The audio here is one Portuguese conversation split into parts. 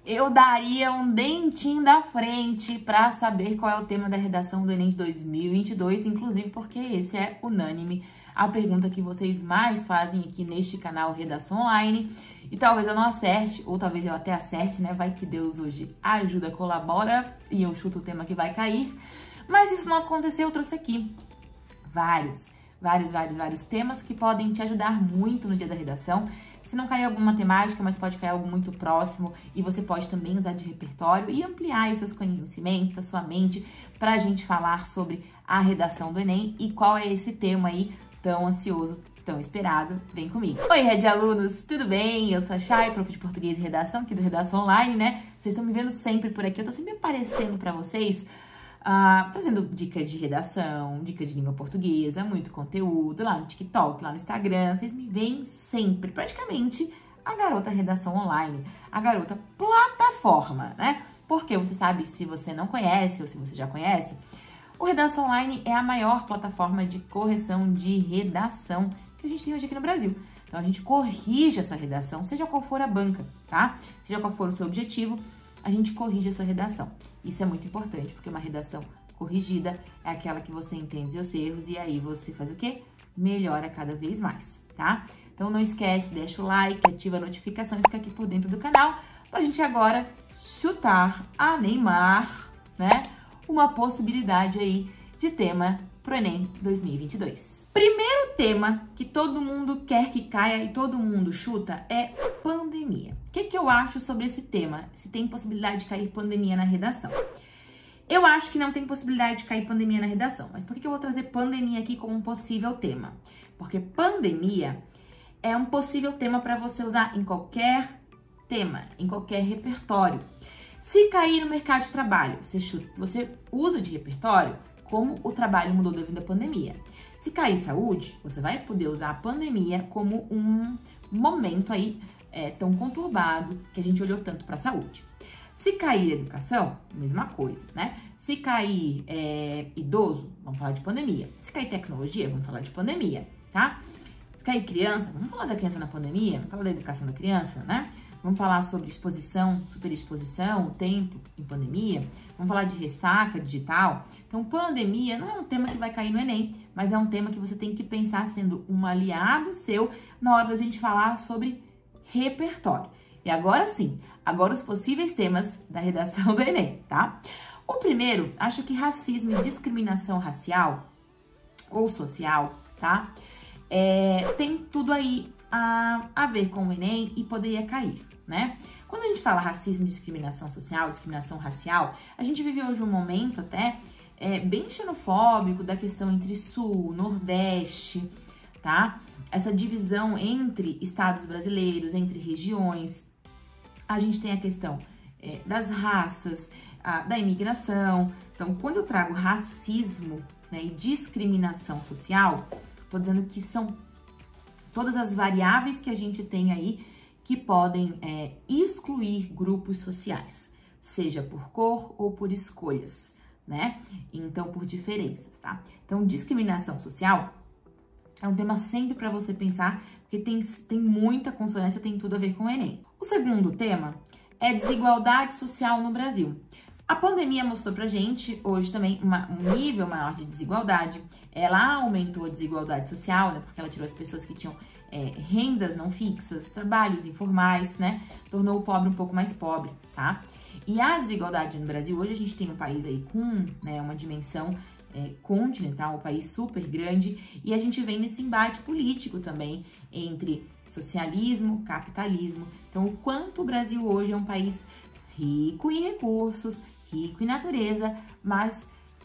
eu daria um dentinho da frente para saber qual é o tema da redação do Enem de 2022, inclusive porque esse é unânime a pergunta que vocês mais fazem aqui neste canal Redação Online. E talvez eu não acerte, ou talvez eu até acerte, né? Vai que Deus hoje ajuda, colabora e eu chuto o tema que vai cair. Mas isso não aconteceu, eu trouxe aqui vários temas que podem te ajudar muito no dia da redação. Se não cair alguma temática, mas pode cair algo muito próximo e você pode também usar de repertório e ampliar os seus conhecimentos, a sua mente, para a gente falar sobre a redação do Enem e qual é esse tema aí tão ansioso, tão esperado. Vem comigo. Oi, Rede Alunos, tudo bem? Eu sou a Chay, prof de Português e Redação aqui do Redação Online, né? Vocês estão me vendo sempre por aqui, eu tô sempre aparecendo para vocês, fazendo dica de redação, dica de língua portuguesa, muito conteúdo lá no TikTok, lá no Instagram. Vocês me veem sempre, praticamente a garota redação online, a garota plataforma, né? Porque você sabe, se você não conhece ou se você já conhece, o Redação Online é a maior plataforma de correção de redação que a gente tem hoje aqui no Brasil. Então, a gente corrige a sua redação, seja qual for a banca, tá? Seja qual for o seu objetivo, a gente corrige a sua redação. Isso é muito importante, porque uma redação corrigida é aquela que você entende os erros e aí você faz o quê? Melhora cada vez mais, tá? Então, não esquece, deixa o like, ativa a notificação e fica aqui por dentro do canal pra gente agora chutar a Neymar, né? Uma possibilidade aí de tema pro Enem 2022. Primeiro tema que todo mundo quer que caia e todo mundo chuta é pandemia. O que eu acho sobre esse tema? Se tem possibilidade de cair pandemia na redação? Eu acho que não tem possibilidade de cair pandemia na redação. Mas por que eu vou trazer pandemia aqui como um possível tema? Porque pandemia é um possível tema para você usar em qualquer tema, em qualquer repertório. Se cair no mercado de trabalho, você usa de repertório como o trabalho mudou devido à pandemia. Se cair saúde, você vai poder usar a pandemia como um momento aí tão conturbado que a gente olhou tanto para a saúde. Se cair educação, mesma coisa, né? Se cair idoso, vamos falar de pandemia. Se cair tecnologia, vamos falar de pandemia, tá? Se cair criança, vamos falar da criança na pandemia, vamos falar da educação da criança, né? Vamos falar sobre exposição, superexposição, o tempo em pandemia. Vamos falar de ressaca digital. Então, pandemia não é um tema que vai cair no Enem, mas é um tema que você tem que pensar sendo um aliado seu na hora da gente falar sobre repertório. E agora sim, agora os possíveis temas da redação do Enem, tá? O primeiro, acho que racismo e discriminação racial ou social, tá? Tem tudo aí a ver com o Enem e poderia cair, né? Quando a gente fala racismo, discriminação social, discriminação racial, a gente vive hoje um momento até bem xenofóbico da questão entre Sul, Nordeste, tá? Essa divisão entre estados brasileiros, entre regiões. A gente tem a questão das raças, da imigração. Então, quando eu trago racismo, né, e discriminação social, tô dizendo que são todas as variáveis que a gente tem aí que podem excluir grupos sociais, seja por cor ou por escolhas, né? Então, por diferenças, tá? Então, discriminação social é um tema sempre para você pensar, porque tem muita consonância, tem tudo a ver com o Enem. O segundo tema é desigualdade social no Brasil. A pandemia mostrou pra gente hoje também um nível maior de desigualdade. Ela aumentou a desigualdade social, né? Porque ela tirou as pessoas que tinham rendas não fixas, trabalhos informais, né? Tornou o pobre um pouco mais pobre, tá? E a desigualdade no Brasil, hoje a gente tem um país aí com, né, uma dimensão continental, um país super grande, e a gente vem nesse embate político também entre socialismo, capitalismo. Então, o quanto o Brasil hoje é um país rico em recursos, rico em natureza, mas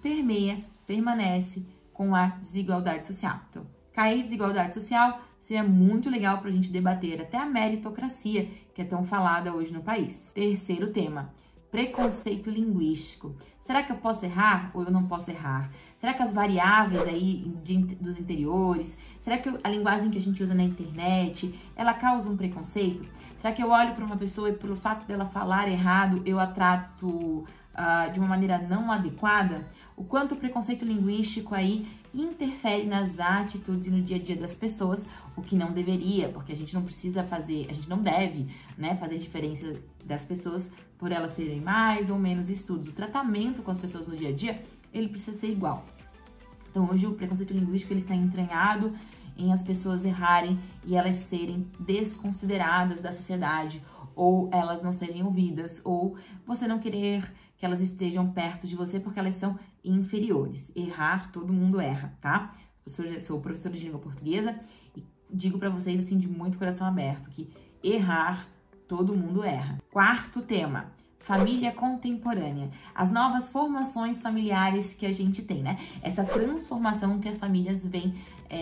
permanece com a desigualdade social. Então, cair desigualdade social seria muito legal para a gente debater até a meritocracia, que é tão falada hoje no país. Terceiro tema, preconceito linguístico. Será que eu posso errar ou eu não posso errar? Será que as variáveis aí dos interiores, será que a linguagem que a gente usa na internet, ela causa um preconceito? Será que eu olho para uma pessoa e pelo fato dela falar errado, eu a trato de uma maneira não adequada? o quanto o preconceito linguístico aí interfere nas atitudes e no dia a dia das pessoas, o que não deveria, porque a gente não precisa fazer, a gente não deve, né, fazer diferença das pessoas por elas terem mais ou menos estudos. O tratamento com as pessoas no dia a dia, ele precisa ser igual. Então, hoje o preconceito linguístico ele está entranhado em as pessoas errarem e elas serem desconsideradas da sociedade, ou elas não serem ouvidas, ou você não querer que elas estejam perto de você porque elas são inferiores. Errar, todo mundo erra, tá? Eu sou professora de língua portuguesa e digo pra vocês, assim, de muito coração aberto, que errar, todo mundo erra. Quarto tema, família contemporânea. As novas formações familiares que a gente tem, né? Essa transformação que as famílias vêm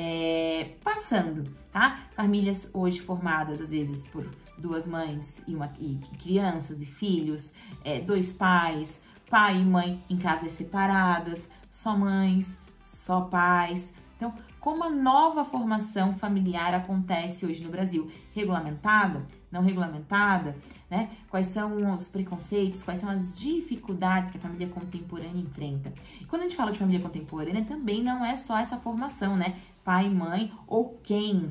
passando, tá? Famílias hoje formadas, às vezes, por duas mães e crianças e filhos, dois pais, pai e mãe em casas separadas, só mães, só pais. Então, como a nova formação familiar acontece hoje no Brasil? Regulamentada? Não regulamentada? Né? Quais são os preconceitos? Quais são as dificuldades que a família contemporânea enfrenta? E quando a gente fala de família contemporânea, também não é só essa formação, né? Pai e mãe, ou quem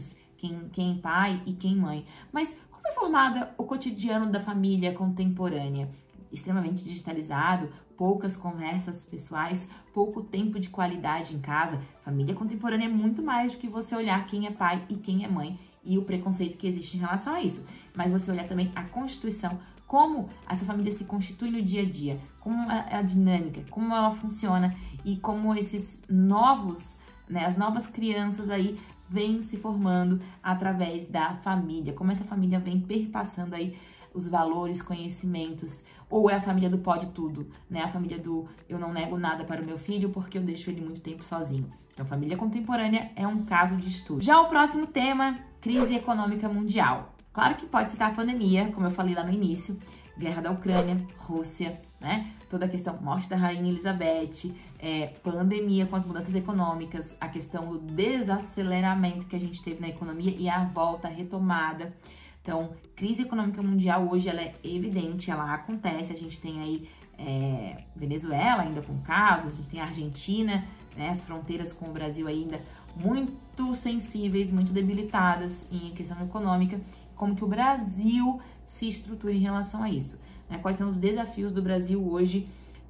pai e quem mãe. Mas como é formada o cotidiano da família contemporânea? Extremamente digitalizado, poucas conversas pessoais, pouco tempo de qualidade em casa. Família contemporânea é muito mais do que você olhar quem é pai e quem é mãe e o preconceito que existe em relação a isso. Mas você olhar também a constituição, como essa família se constitui no dia a dia, como é a dinâmica, como ela funciona e como esses novos, né, as novas crianças aí vêm se formando através da família, como essa família vem perpassando aí os valores, conhecimentos, ou é a família do pode tudo, né? A família do eu não nego nada para o meu filho porque eu deixo ele muito tempo sozinho. Então, família contemporânea é um caso de estudo. Já o próximo tema, crise econômica mundial. Claro que pode citar a pandemia, como eu falei lá no início, guerra da Ucrânia, Rússia, né? Toda a questão, morte da Rainha Elizabeth, pandemia com as mudanças econômicas, a questão do desaceleramento que a gente teve na economia e a volta, a retomada. Então, crise econômica mundial hoje ela é evidente, ela acontece, a gente tem aí Venezuela ainda com casos, a gente tem a Argentina, né, as fronteiras com o Brasil ainda muito sensíveis, muito debilitadas em questão econômica, como que o Brasil se estrutura em relação a isso, né? Quais são os desafios do Brasil hoje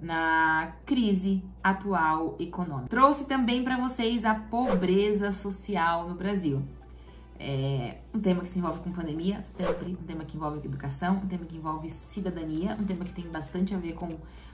na crise atual econômica. Trouxe também para vocês a pobreza social no Brasil. Um tema que se envolve com pandemia, sempre, um tema que envolve educação, um tema que envolve cidadania, um tema que tem bastante a ver com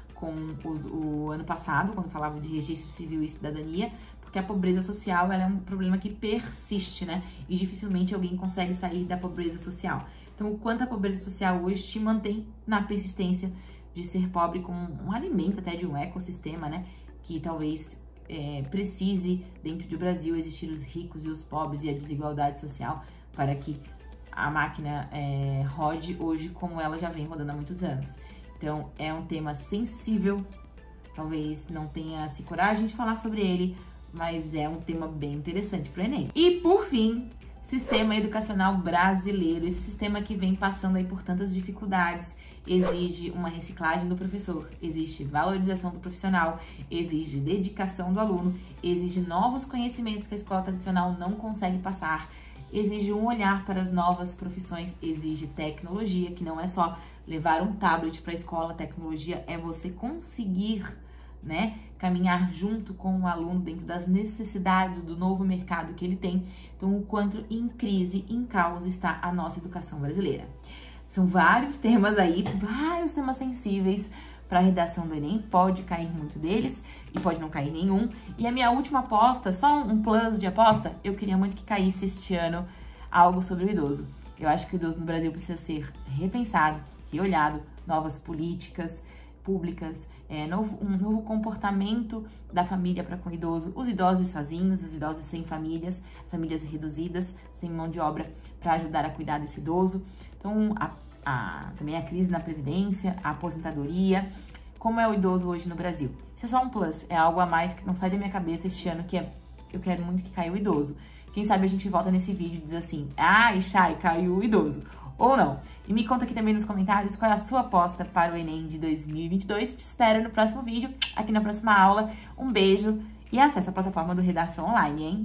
o ano passado, quando falava de registro civil e cidadania, porque a pobreza social ela é um problema que persiste, né? E dificilmente alguém consegue sair da pobreza social. Então, o quanto a pobreza social hoje te mantém na persistência de ser pobre como um alimento até de um ecossistema, né? Que talvez precise, dentro do Brasil, existir os ricos e os pobres e a desigualdade social para que a máquina rode hoje como ela já vem rodando há muitos anos. Então, é um tema sensível, talvez não tenha-se coragem de falar sobre ele, mas é um tema bem interessante para o Enem. E, por fim, sistema educacional brasileiro, esse sistema que vem passando aí por tantas dificuldades, exige uma reciclagem do professor, exige valorização do profissional, exige dedicação do aluno, exige novos conhecimentos que a escola tradicional não consegue passar, exige um olhar para as novas profissões, exige tecnologia, que não é só levar um tablet para a escola, tecnologia é você conseguir, né, caminhar junto com o aluno dentro das necessidades do novo mercado que ele tem. Então, o quanto em crise, em caos está a nossa educação brasileira. São vários temas aí, vários temas sensíveis para a redação do Enem. Pode cair muito deles e pode não cair nenhum. E a minha última aposta, só um plus de aposta, eu queria muito que caísse este ano algo sobre o idoso. Eu acho que o idoso no Brasil precisa ser repensado, reolhado, novas políticas públicas, um novo comportamento da família para com o idoso, os idosos sozinhos, os idosos sem famílias, as famílias reduzidas, sem mão de obra para ajudar a cuidar desse idoso. Então, também a crise na previdência, a aposentadoria, como é o idoso hoje no Brasil. Isso é só um plus, é algo a mais que não sai da minha cabeça este ano, que eu quero muito que caia o idoso. Quem sabe a gente volta nesse vídeo e diz assim, Chay, caiu o idoso. ou não. E me conta aqui também nos comentários qual é a sua aposta para o Enem de 2022. Te espero no próximo vídeo, aqui na próxima aula. Um beijo e acesse a plataforma do Redação Online, hein?